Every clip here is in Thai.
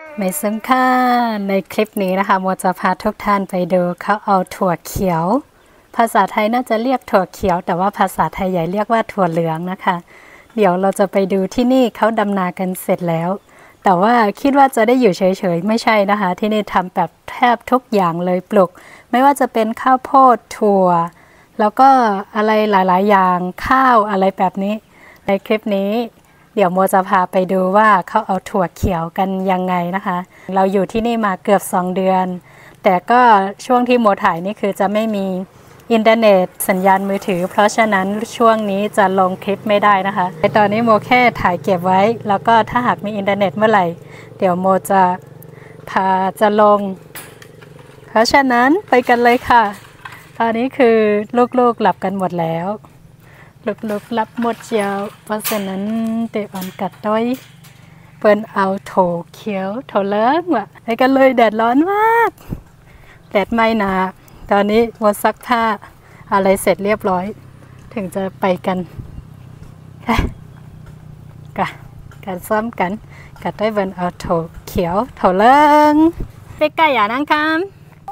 ไม่ซึ่งค่าในคลิปนี้นะคะโมจะพาทุกท่านไปดูเขาเอาถั่วเขียวภาษาไทยน่าจะเรียกถั่วเขียวแต่ว่าภาษาไทยใหญ่เรียกว่าถั่วเหลืองนะคะเดี๋ยวเราจะไปดูที่นี่เขาดำนากันเสร็จแล้วแต่ว่าคิดว่าจะได้อยู่เฉยๆไม่ใช่นะคะที่นี่ทำแบบแทบทุกอย่างเลยปลูกไม่ว่าจะเป็นข้าวโพดถั่วแล้วก็อะไรหลายๆอย่างข้าวอะไรแบบนี้ในคลิปนี้เดี๋ยวโมจะพาไปดูว่าเขาเอาถั่วเขียวกันยังไงนะคะเราอยู่ที่นี่มาเกือบ2 เดือนแต่ก็ช่วงที่โมถ่ายนี่คือจะไม่มีอินเทอร์เน็ตสัญญาณมือถือเพราะฉะนั้นช่วงนี้จะลงคลิปไม่ได้นะคะในตอนนี้โมแค่ถ่ายเก็บไว้แล้วก็ถ้าหากมีอินเทอร์เน็ตเมื่อไหร่เดี๋ยวโมจะลงเพราะฉะนั้นไปกันเลยค่ะตอนนี้คือลูกๆหลับกันหมดแล้วลูกๆหลับหมดเจียวเพราะฉะนั้นเตะอ่อนกัดด้อยเปิ้นเอาโถเขียวโถเหลืองว่ะไปกันเลยแดดร้อนมากแดดไม่หนาตอนนี้โมซักผ้าอะไรเสร็จเรียบร้อยถึงจะไปกันกันซ้อมกันกัดได้เปิ้นเอาโถเขียวโถเหลืองไปใกล้อย่านั่งคำ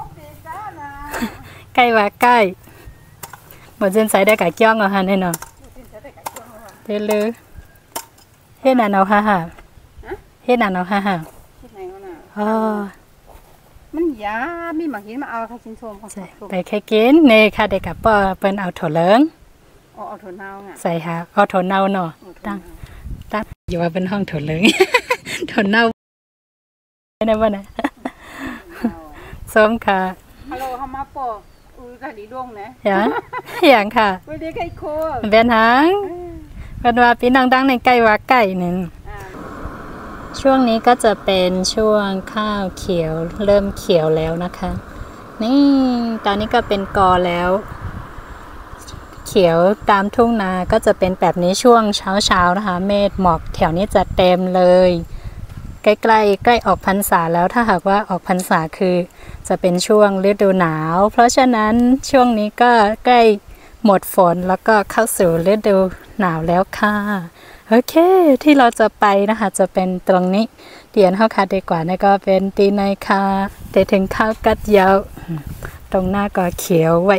ใกล้ว่าใกล้หมดเส้นใส่ได้กับเกี้ยงเหรอฮะเนี่ยเนาะเดี๋ยวลือเฮ็ดหนาเอาฮ่าเฮ็ดหนาเอาฮ่าอ๋อมันยามีหมักหินมาเอาค่ะชิ้นชมไปแค่กินเน่ค่ะเด็กกับป้อเปิ้นเอาถั่วเหลืองเอาถั่วเน่าไงใส่ค่ะเอาถั่วเน่าเนาะตั้งอยู่ว่าเป็นห้องถั่วเหลืองถั่วเน่าได้บ่นะส้มค่ะฮัลโหลเฮามาปอกกะดีดงนะอย่างค่ะไม่ได้ไก่โคเป็นหางเป็นว่าพี่น้องดังในไก่ว่าไก่นึงช่วงนี้ก็จะเป็นช่วงข้าวเขียวเริ่มเขียวแล้วนะคะนี่ตอนนี้ก็เป็นกอแล้วเขียวตามทุ่งนาก็จะเป็นแบบนี้ช่วงเช้านะคะเมฆหมอกแถวนี้จะเต็มเลยใกล้ออกพรรษาแล้วถ้าหากว่าออกพรรษาคือจะเป็นช่วงฤดูหนาวเพราะฉะนั้นช่วงนี้ก็ใกล้หมดฝนแล้วก็เข้าสู่ฤดูหนาวแล้วค่ะโอเคที่เราจะไปนะคะจะเป็นตรงนี้เตียนเข้าค่ะดีกว่านี่ก็เป็นตีในค่ะแต่ถึงข้าวกัดยาวตรงหน้าก็เขียวไว้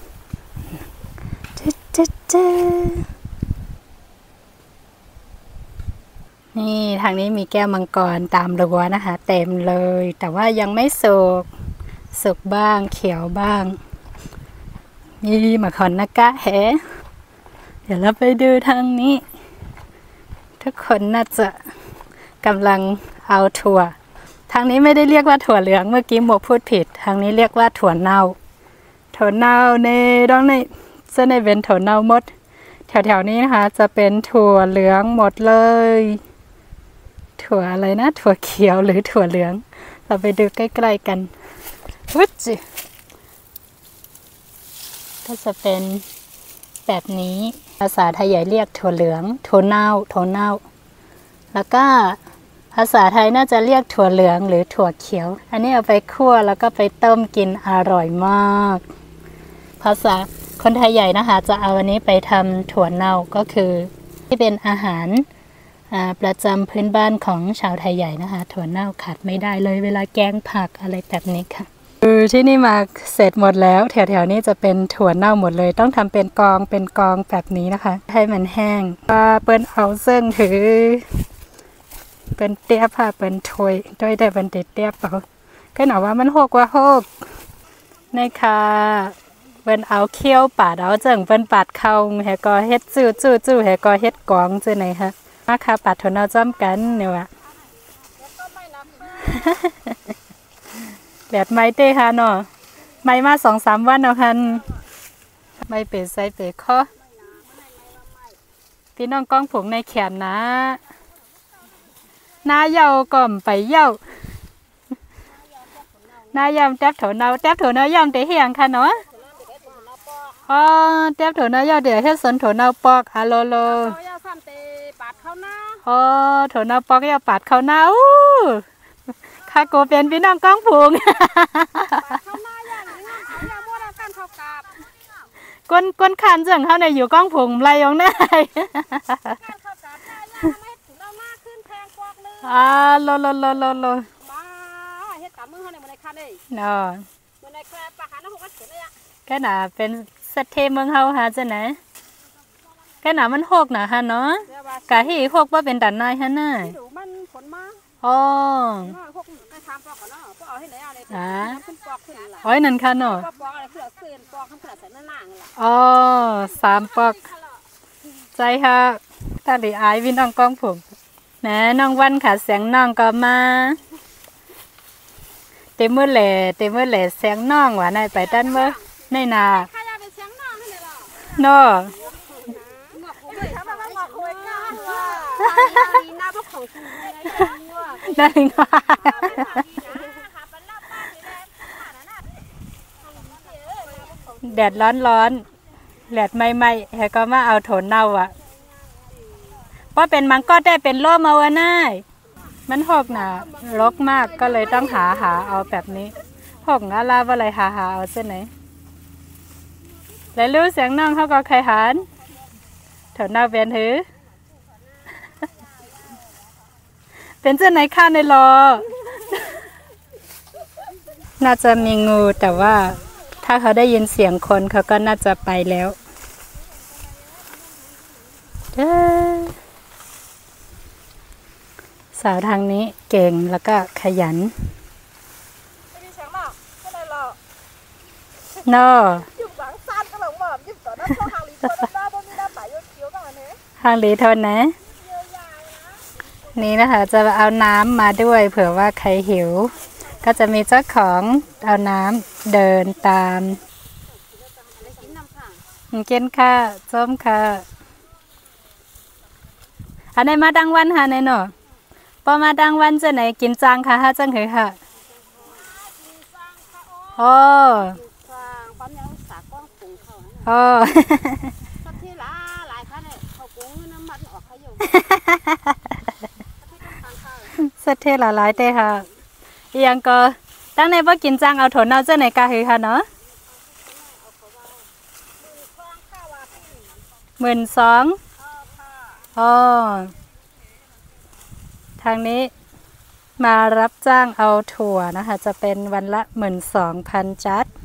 นี่ทางนี้มีแก้วมังกรตามรั้วนะคะเต็มเลยแต่ว่ายังไม่สุกบ้างเขียวบ้างนี่มาขอนนักกะแหเดี๋ยวเราไปดูทางนี้ทุกคนน่าจะกำลังเอาถั่วทางนี้ไม่ได้เรียกว่าถั่วเหลืองเมื่อกี้หมวกพูดผิดทางนี้เรียกว่าถั่วเน่าในต้องในจะในเป็นถั่วเน่าหมดแถวๆนี้นะคะจะเป็นถั่วเหลืองหมดเลยถั่วอะไรนะถั่วเขียวหรือถั่วเหลืองเราไปดูใกล้ๆกันวุ้จิก็จะเป็นแบบนี้ภาษาไทยใหญ่เรียกถั่วเหลืองถั่วเน่าแล้วก็ภาษาไทยน่าจะเรียกถั่วเหลืองหรือถั่วเขียวอันนี้เอาไปคั่วแล้วก็ไปต้มกินอร่อยมากภาษาคนไทยใหญ่นะคะจะเอาอันนี้ไปทำถั่วเน่าก็คือที่เป็นอาหารประจำพื้นบ้านของชาวไทยใหญ่นะคะถั่วเน่าขาดไม่ได้เลยเวลาแกงผักอะไรแบบนี้ค่ะที่นี่มาเสร็จหมดแล้วแถวๆนี้จะเป็นถั่วเน่าหมดเลยต้องทำเป็นกองแบบนี้นะคะให้มันแห้งเปิ้นเอาเส้นถือเป็นเตี้ยผ้าเป็นถ้วยด้วยแต่เป็นเตี้ยเปล่าก็หนาว่ามันหกนะคะเปิ้นเอาเคี้ยวปาดเอาจังเปิ้นปาดเข้าแฮก็เฮ็ดจู่แฮก็เฮ็ดกองจังไหนคะมาค่ะปาดถั่วเน่าจ้ำกันเนี่ยว่ะแบบไม้เต้ค่ะเนาะไม้มา2-3 วันเอาคันไม่เปใส่เปข้อพี่น้องก้องผงในแขนนะหน้าเยาก่อมไปเยาหน้ายำแต๊บถั่วเน่ายำเตะเหียงค่ะเนาะอ๋อแต๊บถั่วเน่ายำเดี๋ยวเฮ็ดสนถั่วเน่าปอกอะโลอ๋อถั่วเน่าปอกยาปาดเข้าหน้าข้าโกเป็นพี่น้องก้องผงก้นขันจังเขาในอยู่ก้องผงไรยองได้โลคันเอ้ยเนาะเมื่อไหร่ก็ปลาคันน้ำหกก็เขียนเลยอ่ะก็น่ะเป็นสัตว์เทเมืองเฮาหาจังไหนก็น่ะมันหกน่ะฮะเนาะกะที่หกว่าเป็นดันนายฮะน่ะดูมันผลมาอ๋อพวกไปทำปอกก่อนเนาะพวกเอาให้ไหนเอาเลยขึ้นปอกขึ้นละโอ้ยนั่นค่ะเนาะปอกอะไรขึ้นขึ้นปอกข้างขนาดใส่หน้าหนังละอ๋อ3 ปอกใจค่ะตาหลีอายวิน้องกองผมแหนน้องวันค่ะเสียงน้องก็มาเต็มมือแหล่เสียงน้องหวานไปด้านเมื่อในนาข้าจะเป็นเสียงน้องให้เลยหรอเนาะหมวกคุยทำไมหมวกคุยกันวะดีหน้าพวกของชูได้ได้งาแดดร้อนแดดไม่แฮก็มาเอาโถนเน่าอ่ะว่าเป็นมังก็ได้เป็นร่มเอาไว้น่ายมันหกหนารกมากก็เลยต้องหาเอาแบบนี้หกอะไรว่าอะไรหาเอาเส้นไหนแล้วรู้เสียงน้องเขาก็ใครหันโถนเน่าเป็นหือเป็นเจ้าไหนข้าในรอ น่าจะมีงูแต่ว่าถ้าเขาได้ยินเสียงคนเขาก็น่าจะไปแล้วสาวทางนี้เก่งแล้วก็ขยันไม่มีเสียงหรอกก็เลยหรอกนอยุบหลังสั้นก็หลงหมอบยุบต่อหน้าเข้าหางลีตัวหน้าบนมีหน้าป่ายเขียวกันอันนี้ทางหลีทนนะ นี่นะคะจะเอาน้ำมาด้วยเผื่อว่าใครหิว ก็จะมีเจ้าของเอาน้ำเดินตามกินค่ะส้มค่ะอันไหนมาดังวันค่ะในหนอพอมาดังวันจะไหนกินจังค่ะฮะจังเหรอค่ะโอ้ปั๊มยังสากล้องปุงเขาโอ้สักทีละหลายคันเนี่ยเขาปุงน้ำมันออกเขาอยู่สเทหลายๆเต้ค่ะยังก็ตั้งในว่ากินจังเอาโถนเอาเจ้าไหนกาคือค่ะเนาะ12,000อ๋อทางนี้มารับจ้างเอาถั่วนะคะจะเป็นวันละ12,000 จัด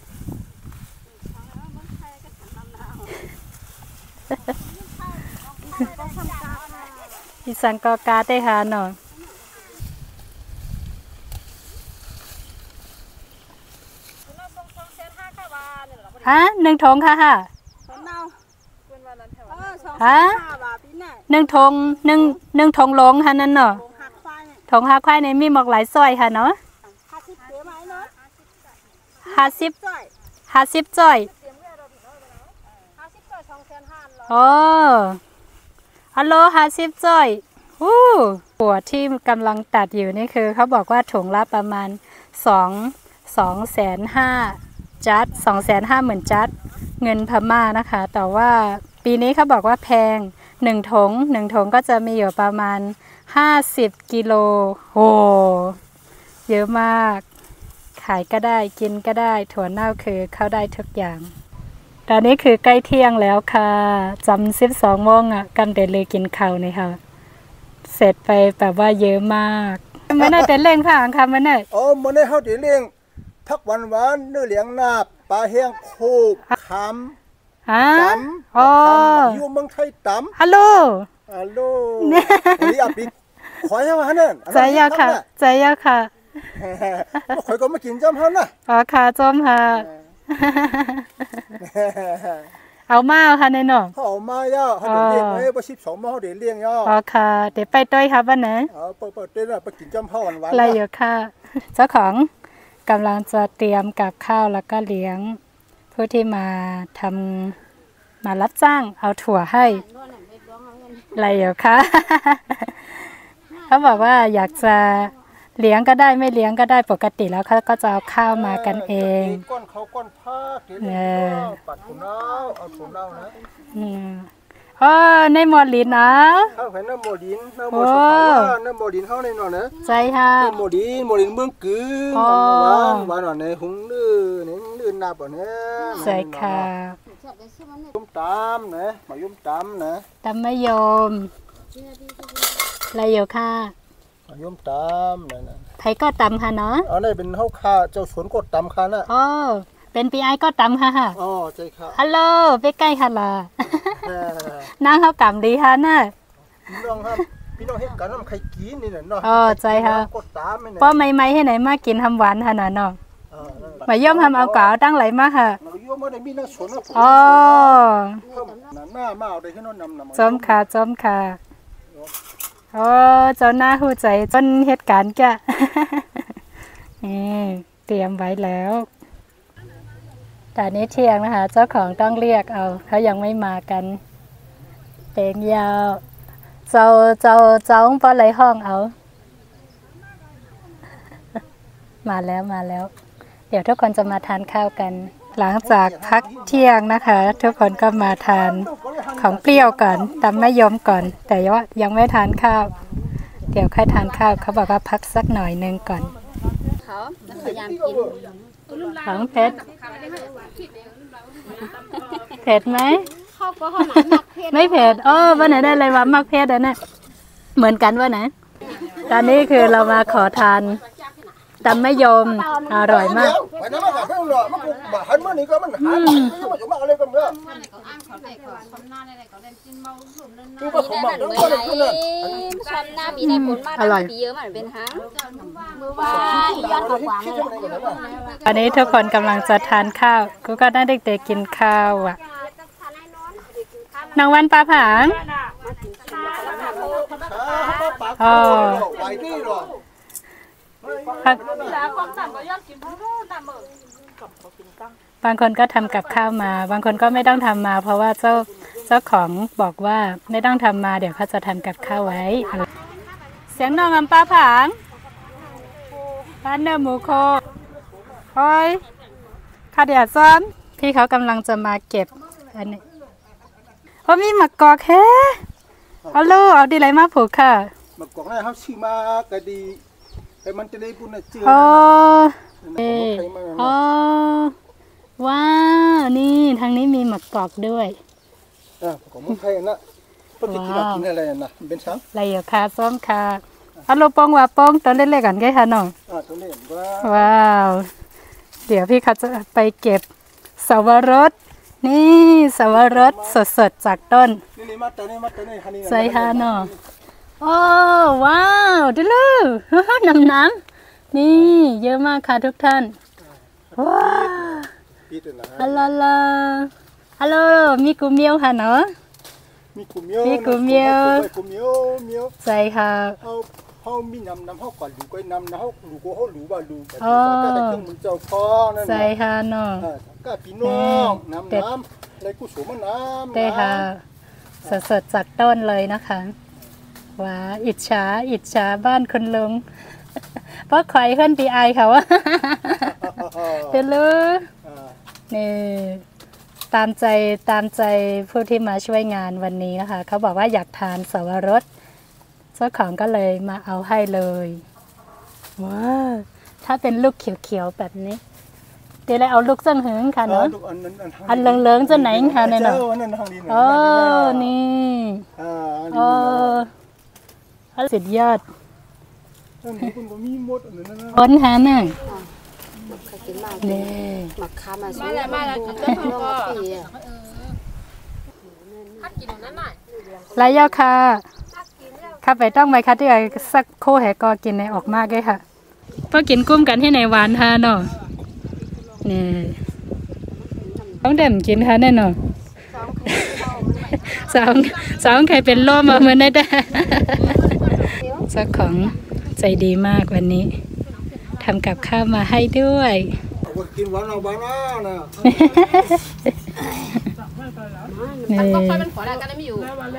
อีสังกอกาเต้ค่ะเนาะฮะ1 ถุงค่ะฮะฮะ1 ถุง1 ถุงลงค่ะนั่นเนาะถุงหักควายในมีหมอกหลายซอยค่ะเนาะ50 จ้อยโอ้ฮัลโหล50 จ้อยหัวที่กำลังตัดอยู่นี่คือเขาบอกว่าถุงละประมาณ250,000 จัด 250,000 จัดเงินพม่านะคะแต่ว่าปีนี้เขาบอกว่าแพง1 ถุงก็จะมีอยู่ประมาณ50 กิโลโหเยอะมากขายก็ได้กินก็ได้ถั่วเน่าคือเข้าได้ทุกอย่างตอนนี้คือใกล้เที่ยงแล้วค่ะจำ12 โมงอ่ะกันเดเลยกินข้าวนี่ค่ะเสร็จไปแบบว่าเยอะมากมันน่าจะเล่งค่ะอังคารมันน่ะโอ้มันได้เฮาได้เลี้ยงพักวันเนื้อเลี้ยงนาปลาแห้งโคกขามฮะตอ๋อำอยู่เมืองไทยตำฮัลโหลฮัลโหลวันนี้อาปิขอยว่านั่นใจยาค่ะใจยาค่ะข่อยก็มากินจ้ำเฮานะอ๋อค่ะจอมค่ะเอามาค่ะในหนอเขาเอามาย่าเขาได้เลี้ยงไว้บ่12มื้อเขาได้เลี้ยงย่าอ๋อค่ะเดี๋ยวไปต้อยค่ะบ้านไหนเปิดได้แล้วไปกินจ้ำเฮาหวานๆอะไรอยู่ค่ะเจ้าของกำลังจะเตรียมกับข้าวแล้วก็เลี้ยงผู้ที่มารับจ้างเอาถั่วให้อะไรอยู่ค่ะ เขาบอกว่าอยากจะเลี้ยงก็ได้ไม่เลี้ยงก็ได้ปกติแล้วเขาก็จะเอาข้าวมากันเองก้อนเขาก้อนผ้าเกลือปัดถุงเน่าเอาถุงเน่านะอ๋อในหมดลิ้นนะข้าวไข่น้ำโมดินน้ำโมสุขาน้ำโมดินเฮาในหน่อยนะใจค่ะโมดินเมืองกือหวานหน่อยในหุงนื้อนับอ่ะเนี่ยใจค่ะยุ่มตำนะมายุ่มตำนะตำมะยมอะไรอยู่ค่ะยมตามนั่นน่ะไผก็ตำค่ะเนาะอันนี้เป็นเฮาค่าเจ้าสวนก็ตำค่าน่ะอ๋อเป็นปีไอก็ตำค่ะอ๋อใจค่ะฮัลโหลไปใกล้ค่ะล่ะแม่นางเขากำดีค่ะน่ะพี่น้องครับพี่น้องเฮ็ดกันน้ำไข่กินนี่น่ะเนาะอ๋อใจค่ะก็ตามนี่ป้อใหม่ๆให้ไหนมากินทำหวานค่ะน่ะเนาะนั่นมาย่อมทำเอากาวตั้งไหลมาค่ะเราโยมบ่ได้มีหน้าสวนว่าอ๋อหน้ามาเอาได้ให้น้องนำจอมค่ะจอมค่ะโอ้เจ้าหน้าหูใจจนเหตุการณ์แก นี่เตรียมไว้แล้วแต่นี้เที่ยงนะคะ เจ้าของต้องเรียกเอาเขายังไม่มากันเต็งยาวเจ้าปอไหลห้องเอา มาแล้ว เดี๋ยวทุกคนจะมาทานข้าวกัน หลังจากพักเที่ยงนะคะ ทุกคนก็มาทานของเปรี้ยวก่อนตำมะยมก่อน แต่ว่ายังไม่ทานข้าว เดี๋ยวค่อยทานข้าวเขาบอกว่าพักสักหน่อยนึงก่อนเขาพยายามกินของเผ็ดเผ็ดไหมข้าวก็ข้าวหนาหนักเพศไม่เผ็ดโอ้วันไหนได้เลยว่ามักเผ็ดอ่ะเนี่ยเหมือนกันว่าไหนตอนนี้คือเรามาขอทานตำมะยมอร่อยมากไปนำมาเพิ่นเนาะมันก็บ่หันมื้อนี้ก็มันหามันอยู่มาอะไรกันเด้อกูก็ผมมาแล้วก็ได้เพิ่นน่ะช้อนหน้ามีได้ผลมากปีเยอะมันเป็นหางมือว่าย้อนขวางเลยตอนนี้ทุกคนกำลังจะทานข้าวกูก็ได้เด็กๆกินข้าวอ่ะนางวันปลาผางอ๋อไหวนี่หรอบางคนก็ทำกับข้าวมา บางคนก็ไม่ต้องทำมา เพราะว่าเจ้าของบอกว่าไม่ต้องทำมาเดี๋ยวเขาจะทำกับข้าวไว้ เสียงน้องอัมปลาผางร้านเนื้อหมูโคโอ้ยข้าเดียดซ้อนพี่เขากำลังจะมาเก็บอันนี้โอ้มีหมักกอกแค่เอาลูกเอาดีไรมาผูกค่ะมากอกให้เฮาซื้อมาก็ดีให้มันจะได้ปุ่นน่ะจื้อโอ้เอ้ยอ๋อว้าวนี่ทางนี้มีหมักกอกด้วยของมึงไทยน่ะปกติกินอะไรน่ะเป็นช้างไรอยู่ค่ะส้มค่ะเอาลูกโป่งว่าโป่งตัวเล็กๆก่อนแค่ค่ะน้องตรงนี้ว่าว้าว เดี๋ยวพี่เขาจะไปเก็บสวรสนี่สวรสสดๆจากต้นนี่มาตัวนี้ฮันนี่ใส่ค่ะน้องโอ้ว้าวดูลูก น้ำนี่เยอะมากค่ะทุกท่านว้าวปีตัวนะฮัลโหลฮัลโหลมีกูเมียวค่ะเนาะมีกุเมียวกุเมียว ใส่ค่ะเฮามีน้ำเฮาก่อนดูก็น้ำเฮาดูก็เฮารู้ว่าดูแต่ก็ได้เครื่องมือเจ้าพ่อนั่นใส่ค่ะน้องก็พี่น้องน้ำอะไรกูสูมันน้ำเต้ค่ะสดๆจากต้นเลยนะคะว้าอิจฉาบ้านคุณลุง เพราะใครเพื่อนปีไอเขาว่า เดี๋ยวรู้นี่ตามใจผู้ที่มาช่วยงานวันนี้นะคะเขาบอกว่าอยากทานสวรสเจ้าของก็เลยมาเอาให้เลยว้าถ้าเป็นลูกเขียวๆแบบนี้เดี๋ยวเราเอาลูกจังหึงค่ะเนาะอันเหลืองๆจะไหนค่ะเนี่ยเนาะโอ้นี่โอ้สุดยอดพ้นหาหน่อยนี่หมักคามามาแล้วกินต้นหอมก็กินนั่นหน่อยไรยาค่ะข้าไปต้องไหมคะที่ไอ้สักโคแหกอกินในออกมากเลยค่ะพอกินกุ้มกันที่ในหวานฮะเนาะนี่ต้องเด่มกินค่ะแน่นอนสองใครเป็นโรคมาเหมือนได้เจ้าของใจดีมากวันนี้ทำกับข้าวมาให้ด้วยกินหวานเอาบ้านะนี่มันขอแล้วกันไม่อยู่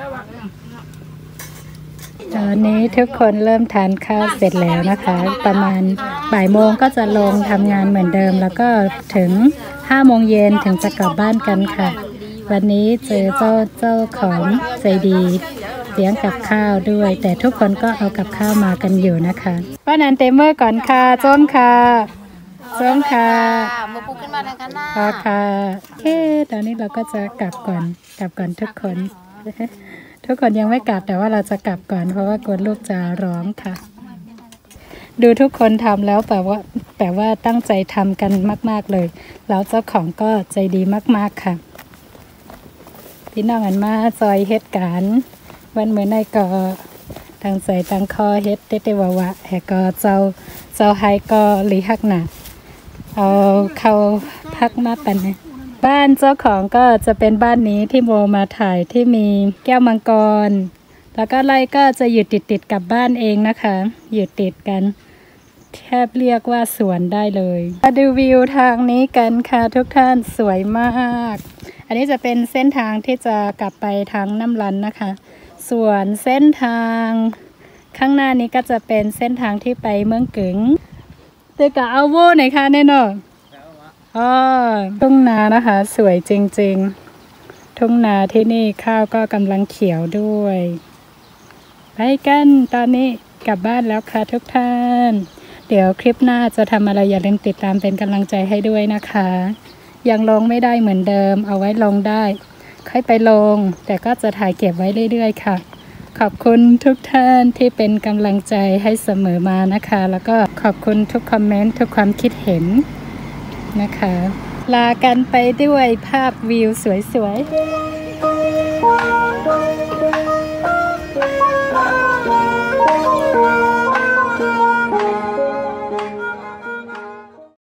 ตอนนี้ทุกคนเริ่มทานข้าวเสร็จแล้วนะคะ ประมาณบ่ายโมงก็จะลงทำงานเหมือนเดิม แล้วก็ถึง5 โมงเย็นถึงจะกลับบ้านกันค่ะ วันนี้เจอเจ้าของใจดีเลี้ยงกับข้าวด้วย แต่ทุกคนก็เอากับข้าวมากันอยู่นะคะป้านันเตมเมอร์ก่อนค่ะส้มค่ะส้มค่ะมาปูขึ้นมาเลยกันนะพอค่ะโอเคตอนนี้เราก็จะกลับก่อนทุกคน ทุกคนยังไม่กลับแต่ว่าเราจะกลับก่อนเพราะว่ากลัวลูกจะร้องค่ะดูทุกคนทำแล้วแบบว่าตั้งใจทำกันมากๆเลยแล้วเจ้าของก็ใจดีมากๆค่ะพี่น้องอันมาซอยเฮ็ดกันวันเหมือนในก็ตั้งใจตั้งคอเฮ็ดเต้ๆวะแหก็เจ้าไฮก็หลีหักหนาเอาเข้าพักมาปันนะบ้านเจ้าของก็จะเป็นบ้านนี้ที่โมมาถ่ายที่มีแก้วมังกรแล้วก็ไร่ก็จะอยู่ติดกับบ้านเองนะคะอยู่ติดกันแทบเรียกว่าสวนได้เลยมาดูวิวทางนี้กันค่ะทุกท่านสวยมากอันนี้จะเป็นเส้นทางที่จะกลับไปทางน้ำลันนะคะส่วนเส้นทางข้างหน้านี้ก็จะเป็นเส้นทางที่ไปเมืองกึ๋งเตกะเอาโว้หน่อยค่ะแน่นอนทุ่งนานะคะสวยจริงๆทุ่งนาที่นี่ข้าวก็กำลังเขียวด้วยไปกันตอนนี้กลับบ้านแล้วค่ะทุกท่านเดี๋ยวคลิปหน้าจะทำอะไรอย่าลืมติดตามเป็นกำลังใจให้ด้วยนะคะยังลงไม่ได้เหมือนเดิมเอาไว้ลงได้ค่อยไปลงแต่ก็จะถ่ายเก็บไว้เรื่อยๆค่ะขอบคุณทุกท่านที่เป็นกำลังใจให้เสมอมานะคะแล้วก็ขอบคุณทุกคอมเมนต์ทุกความคิดเห็นนะคะลากันไปด้วยภาพวิวสวยๆ